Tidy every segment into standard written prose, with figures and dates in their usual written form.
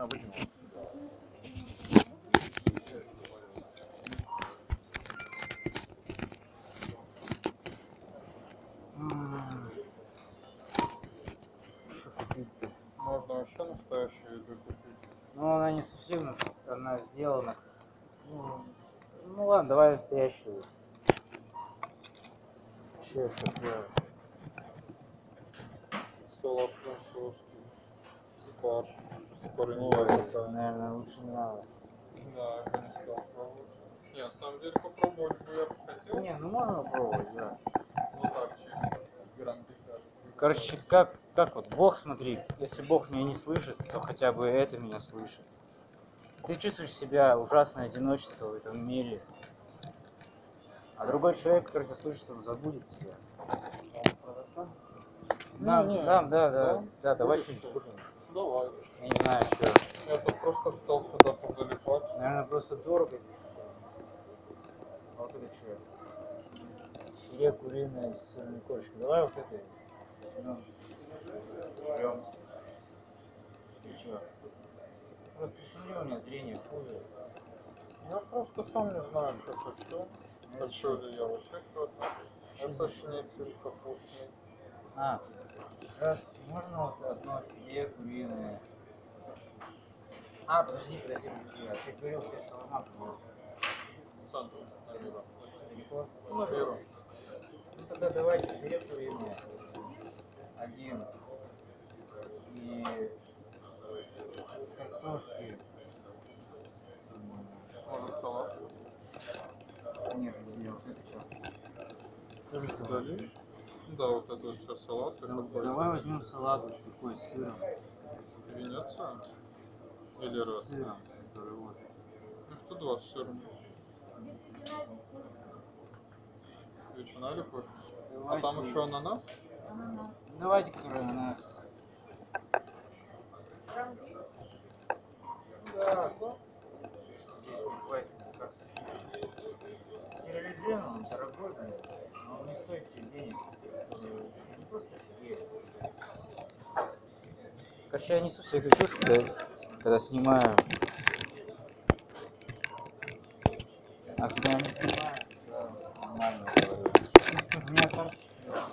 Она вытянула. Что купить-то? Можно вообще настоящую еду купить. Ну, она не совсем, она сделана. Ну ладно, давай настоящую. Что это такое? Салат французский. Спарж. Ну, Спаржевая это, такая. наверное, лучше не надо. Да, я бы не стал пробовать. Не, на самом деле попробовать бы я бы хотел. Не, ну можно попробовать, да. Ну так, чисто. Грамм 50. Короче, как вот Бог, смотри, если Бог меня не слышит, то хотя бы это меня слышит. Ты чувствуешь себя ужасное одиночество в этом мире, а другой человек, который тебя слышит, он забудет тебя. Да, давай что-нибудь купим. Давай. Я не знаю, что. Я тут просто стал сюда позалипать. Наверное, просто дорого. А вот это что? Филе куриное с сырной корочкой. Давай вот это. Ну, берем. И что? Просто смотри, у меня зрение хуже. Я просто сам не знаю, что хочу. Хочу ли я вообще что-то. Это шницель капустный. Раз, можно вот одно филе куриное. А, подожди. А ты говорил, тебе шаурма принес. Центр, на миру. Далеко? На миру. Ну тогда давайте филе куриное. Один. И картошки. Может салат? Нет, подожди, вот это что? Тоже салат. Дали? Да, вот это вот все салат. Давай возьмем салат вот такой с сыром. Венеция? Или раз? С сыром, который вот. Ну что два с сыром? Ветчина или кофе? А там еще ананас? Давайте, который ананас. Да. Здесь не хватит, как стерилизирован, он дорогой, конечно, но он не стоит тебе денег. Не просто фигель. Короче, я несу себе катюшку, когда снимаю. А когда я не снимаю, все нормально говорю. У меня карточка.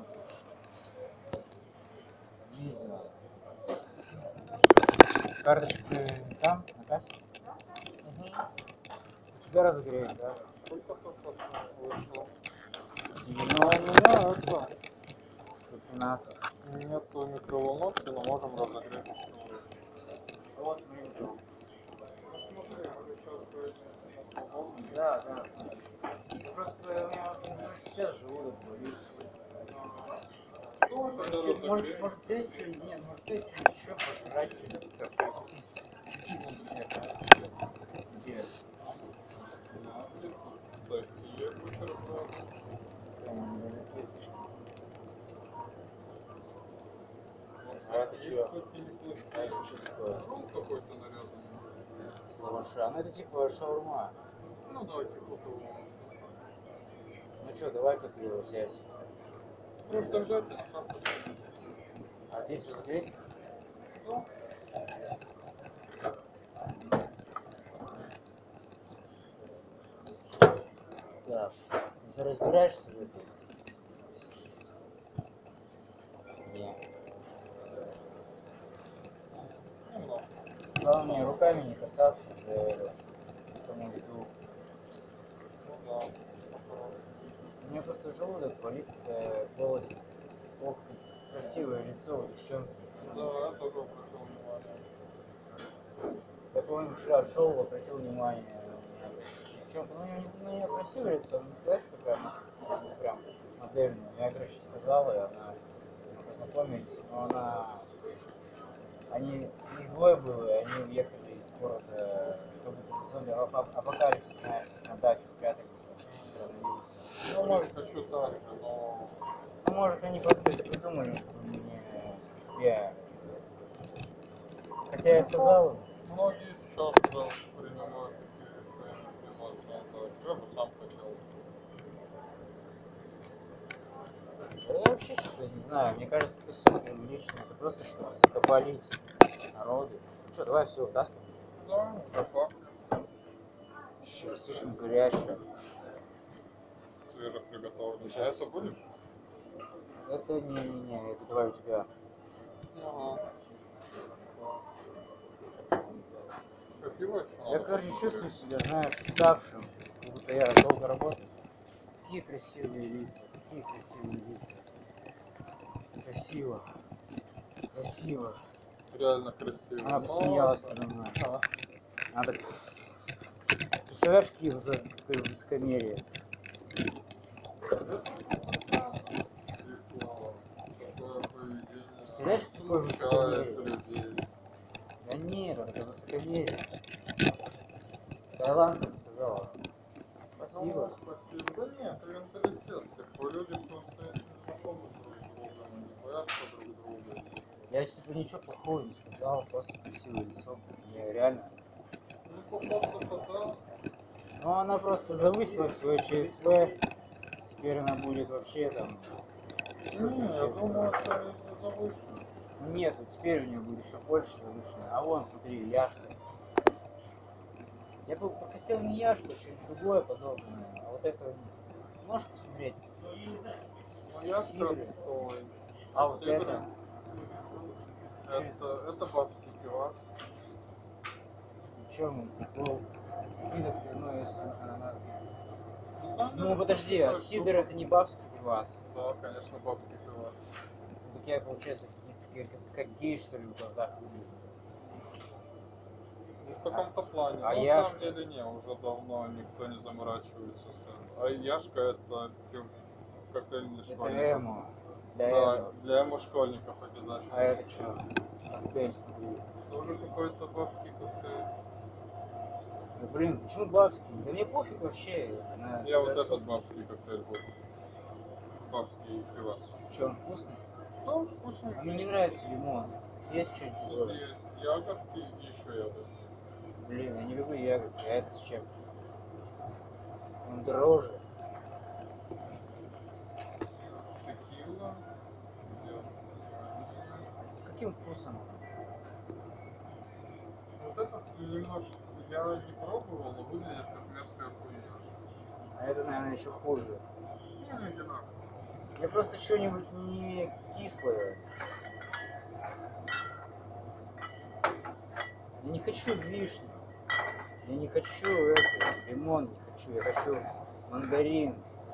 Виза. Карточка там, на кассе? У тебя разогрев, да? Сколько тут вышло? Ну, у меня это 115. Нету микроволновки, но можем разогреть. Вот, смотри, вот. Смотри, мы сейчас говорим на свободном. Да. Я просто, у меня очень сейчас желудок болит. Ну, тогда разогреем. Может взять что-нибудь, нет, может взять что-нибудь еще пожрать, что-нибудь такое, чуть-чуть десерт. Где? Такие бутерброды. А это что? А это что такое? Ролл какой-то нарезанный. С лаваша. Ну это типа шаурма. Ну да, типа того. Ну что, давай-ка ты его взять. Просто взять и на кассу. А здесь разогреть? Ну, Так. Ты разбираешься в этом? Нет. немножко. Главное руками не касаться за саму еду. Ну да. У меня просто желудок болит, голоден. Ох, красивое лицо у девчонки. Да, я тоже обратил внимание. Я помню, вчера шел, обратил внимание. Девчонка, у нее красивое лицо, не сказать, что прям модельное. Я, короче, сказал, и она познакомились, но их двое было, и они уехали из города, чтобы в зоне апокалипсис, знаешь, на дачу спрятались. Ну, может, хочу так же, но... Ну, может, они просто это придумали, чтобы я... Хотя я сказал... Многие сейчас принимают такие решения, сниматься на дачу. Я бы сам хотел. Да я вообще что-то не знаю, мне кажется, это все преувеличено, это просто чтобы закабалить народу. Что, давай все, вытаскивай. Да, уже пахнет. Еще слишком горячее. Свежеприготовленный. А Сейчас. это будешь? Это не, это давай у тебя. Ага. Пиво еще Я, надо короче, посмотреть. чувствую себя, знаешь, уставшим. Как будто я долго работал. Какие красивые лица, какие красивые лица. Красиво. Красиво. Реально красиво. Она посмеялась надо мной. Ага. Она так... Представляешь, какое высокомерие? Реклама. Такое поведение Представляешь, какое смущает высокомерие? людей. Да нет, это высокомерие. Таиланд так сказала. Спасибо. Ну, спасибо. Да нет, это менталитет. Типа, люди просто не знакомы друг с другом, они боятся друг друга. Я типа ничего плохого не сказал, просто красивое лицо. Я реально. Ну, походу, да. Ну она просто завысила свое ЧСП. Теперь она будет вообще там. Не, я думаю, это из-за завышенного. Нет, вот теперь у нее будет еще больше завышено. А вон, смотри, Яшка. Я бы хотел не Яшку, а что-нибудь другое подобное. А вот это можешь посмотреть? Ну, я Сидоры. отстой. А вот Сидоры. это? Это бабский пивас. Чем прикол? Видок пивной с ананасом. На самом Ну деле, подожди, а это сидр супер. это не бабский пивас. Да, конечно, бабский пивас. Так я, получается, как гей, что ли, в глазах выгляжу. Ну, в каком-то плане. А Но на Яшка? самом деле не, уже давно никто не заморачивается с этим. А Яшка это коктейльный Это школьник. эмо. Для Да, эмо. для эмо-школьников обязательно. А это что? А теперь я смотрю. Тоже какой-то бабский коктейль. Да блин, почему бабский? Да мне пофиг вообще. Я вот этот бабский коктейль буду. Бабский пивас. Что, он вкусный? Да, вкусный. А мне не нравится лимон. Есть что-нибудь Тут другое? есть ягодки и еще ягодки. Блин, я не люблю ягодки. А это с чем? Он дороже. Текила. С каким вкусом? Вот этот немножко я не пробовал, но выглядит как мерзкая хуйня. А это, наверное, еще хуже. Не, не одинаково. Я просто что-нибудь не кислое. Я не хочу вишни. Я не хочу это, лимон не хочу. Я хочу мандарин.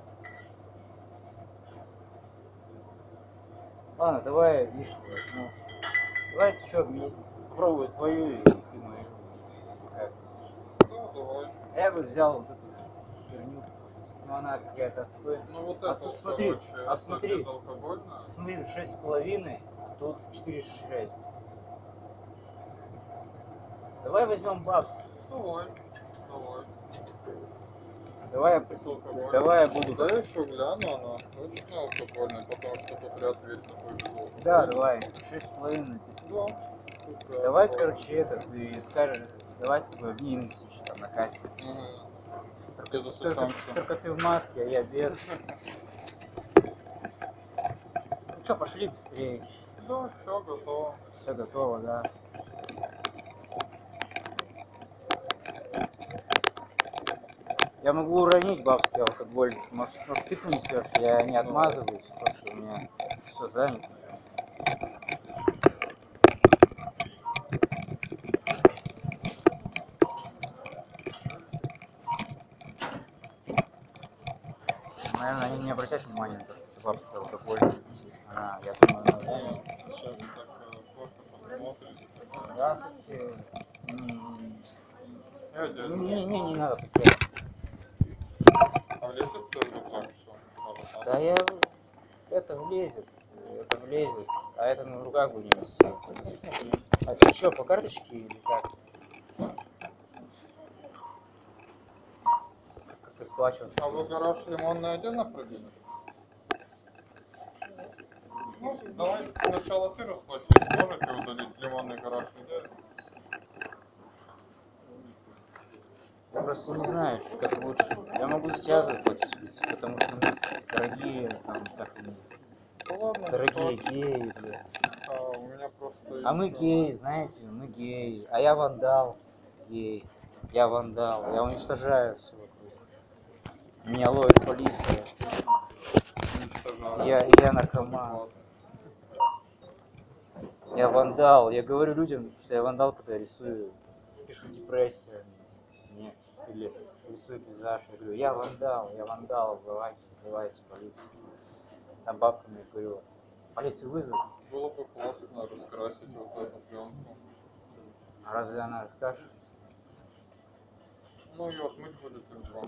Ладно, давай вишню возьму. Давай еще попробую твою и ты мою. Как? Да, давай. Я бы взял вот эту херню. Ну она какая-то отстой. Ну вот А это тут вот, смотри, короче, а это смотри. безалкогольное. Смотри, 6,5, тут 4,6. Давай возьмем бабский. Давай, давай. Безалкогольное. Давай я буду. Да, я еще гляну, она очень алкогольная, потому что тут ряд весь такой безалкогольный. Да, давай. 6,5 написано. Да. Тут ряд Давай, алкоголь. короче, это, ты скажешь, давай с тобой обнимемся еще там на кассе. Мгм. Без засосемся. Только ты в маске, а я без. Ну что, пошли быстрее. Да, все готово. Все готово, да. Я могу уронить бабский алкоголь. Может ты понесешь, я не отмазываюсь, просто у меня все занято. Наверное, они не обратят внимания на то, что это бабский алкоголь. Я думаю, наверное. Сейчас так просто посмотрим. Здравствуйте. Я одет. Не надо пакет. А влезет в рюкзак все? Да я... Это влезет. А это на руках будем нести. А ты что, по карточке или как? Как расплачиваться? А вы гараж лимонный отдельно пробили? Ну, давай сначала ты расплатись. Можете удалить лимонный гараж неделю? Я просто не знаю, как лучше. Я могу за тебя заплатить, потому что мы дорогие, там, как они, Ну ладно. дорогие так. геи, бля. У меня просто просто... А мы ещё- геи, знаете, мы геи. А я вандал. Гей. Я вандал. Я уничтожаю все вокруг. Меня ловит полиция. уничтожаю. Я наркоман. Ладно. Я вандал. Я говорю людям, что я вандал, когда я рисую. Пишу депрессия на стене. Или рисую пейзаж. Я говорю, я вандал, вызывайте полицию. Там бабка мне говорила, полицию вызовут. Было бы классно раскрасить вот эту пленку. А разве она расскажется? Ну и отмыть будет легко.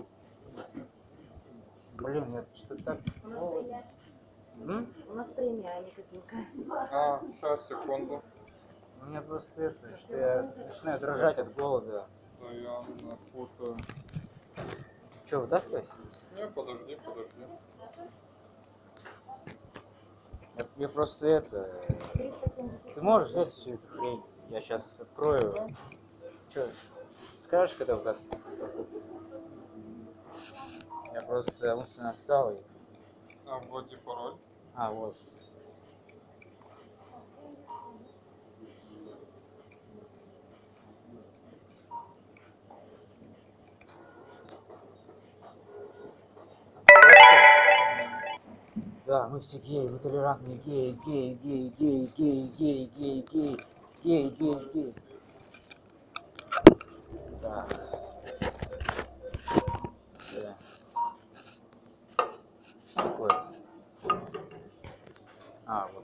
Блин, я что-то так... У нас премия. У нас премия, а не копилка. А, сейчас, секунду. У меня просто это, что я начинаю дрожать от голода. Да я напутаю. Че, вытаскивать? Не, подожди. Я просто это... 370. Ты можешь взять всю эту хрень? Я сейчас открою. Че, скажешь, когда вытаскивать? Я просто умственно отстал. А, вводи пароль. А, вот. Да, мы все геи, мы толерантные геи. Так. Да. Что такое? А, вот.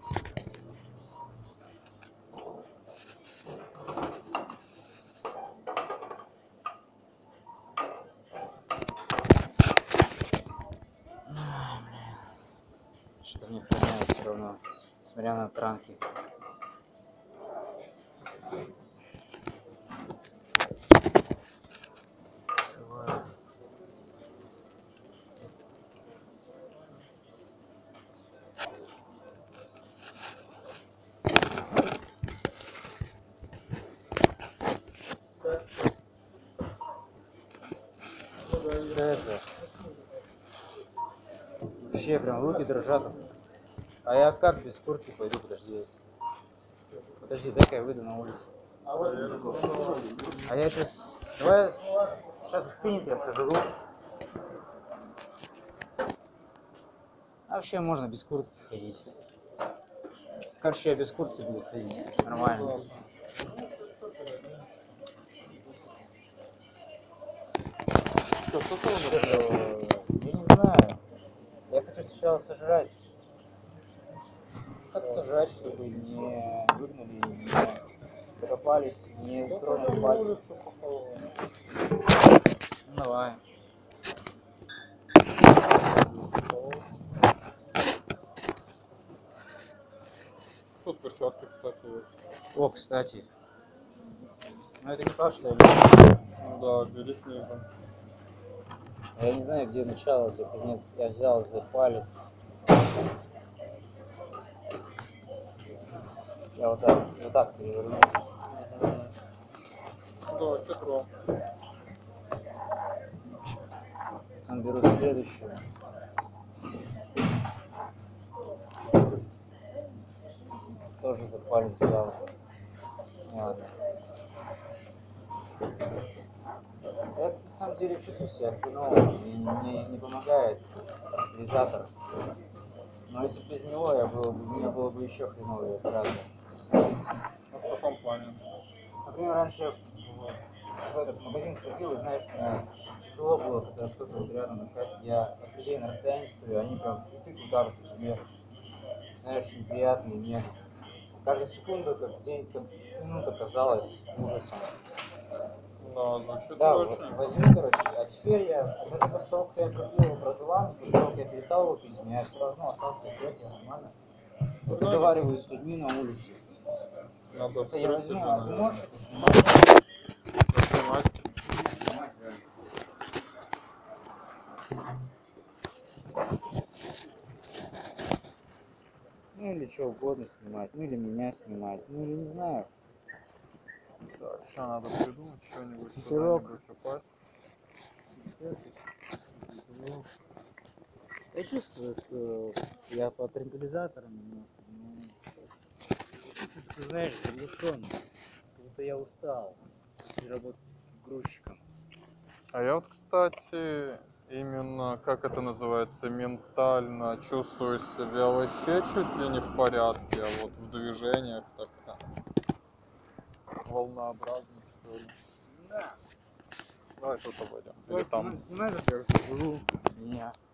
Ай, блин. Что мне хреново все равно, несмотря на транки. Открываю. Да это. Вообще прям руки дрожат. А я как без куртки пойду, подожди. Подожди, дай-ка я выйду на улицу. А я сейчас... Давай... Сейчас остынет, я сожру. А вообще можно без куртки ходить. Короче, я без куртки буду ходить. Нормально. Что ты Я не знаю. Я хочу сначала сожрать. Как сожрать, чтобы не выгнали, не закопались, не тронули пальцем. Ну давай. Тут перчатки, кстати, есть. О, кстати. Ну это не факт, что я не... Ну да, бери снизу. Я не знаю, где начало, где конец. Я взял за палец. Я вот так перевернул. Да, хитро. Потом беру следующую. Тоже за палец взял. Ладно. Я на самом деле чувствую себя хреново. Мне не помогает реализатор. Но если бы без него мне было бы еще хреновее операция. А в каком плане? Например, раньше я в этот магазин ходил, и знаешь, мне тяжело было, когда кто-то вот рядом на кассе. Я от людей на расстоянии стою, они прям тыкают удар по тебе. Знаешь, неприятный, мне каждая секунда, как день, как минута казалась ужасом. Да, звучит Да, очень. вот возьми, короче, а теперь я, даже после того, как я продлил образование, после того, как я перестал его пить, у меня все равно остался эффект, я нормально разговариваю с людьми на улице. Надо Это я вскрыть возьму, тебе, а ты наверное. можешь это снимать? Снимать. Снимать, да. Ну или что угодно снимать, ну или меня снимать, ну или не знаю. Так, сейчас надо придумать что-нибудь, Ветерок. куда-нибудь упасть. Я чувствую, что я по транквилизаторам немножко, но Ты знаешь, заглушенный. Как будто я устал после работы грузчиком. А я вот, кстати, именно, как это называется, ментально чувствую себя вообще чуть ли не в порядке, а вот в движениях так волнообразно, что ли. Да. Давай тут обойдем. Или Давай там. снимай, как я расскажу меня.